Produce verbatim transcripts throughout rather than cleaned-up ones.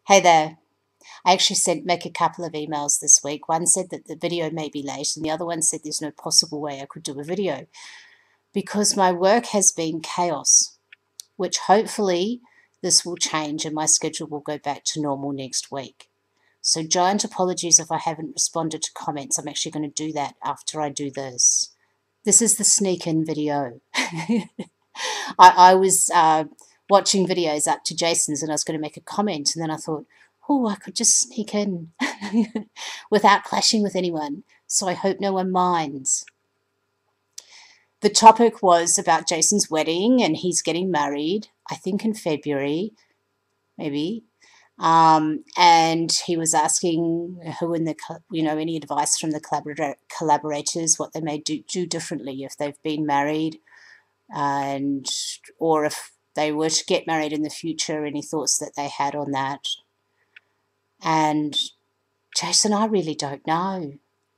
Hey there. I actually sent Mick a couple of emails this week. One said that the video may be late, and the other one said there's no possible way I could do a video because my work has been chaos, which hopefully this will change and my schedule will go back to normal next week. So giant apologies if I haven't responded to comments. I'm actually going to do that after I do this. This is the sneak-in video. I, I was uh, watching videos up to Jason's and I was going to make a comment, and then I thought, oh, I could just sneak in without clashing with anyone, so I hope no one minds. The topic was about Jason's wedding, and he's getting married, I think in February, maybe. Um, and he was asking who in the, you know, any advice from the collabor- collaborators, what they may do, do differently if they've been married, and or if they were to get married in the future, any thoughts that they had on that. And Jason, I really don't know.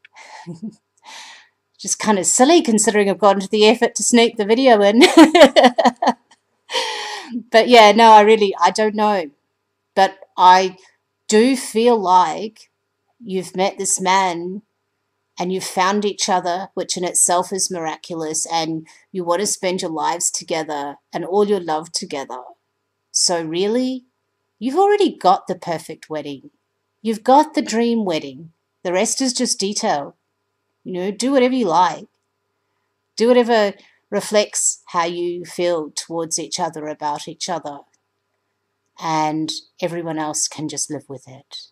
Just kind of silly considering I've gone to the effort to sneak the video in. But yeah, no, I really, I don't know. But I do feel like you've met this man and you've found each other, which in itself is miraculous, and you want to spend your lives together and all your love together. So really, you've already got the perfect wedding. You've got the dream wedding. The rest is just detail. You know, do whatever you like. Do whatever reflects how you feel towards each other, about each other. And everyone else can just live with it.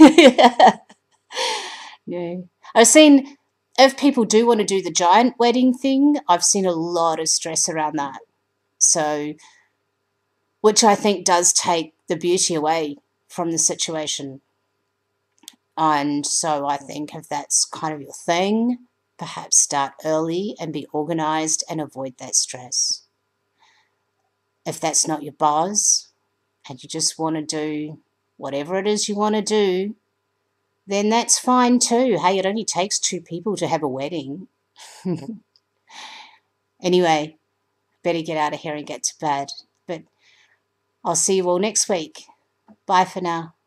Yeah. I've seen, if people do want to do the giant wedding thing, I've seen a lot of stress around that. So, which I think does take the beauty away from the situation. And so I think if that's kind of your thing, perhaps start early and be organized and avoid that stress. If that's not your buzz and you just want to do whatever it is you want to do, then that's fine too. Hey, it only takes two people to have a wedding. Anyway, better get out of here and get to bed. But I'll see you all next week. Bye for now.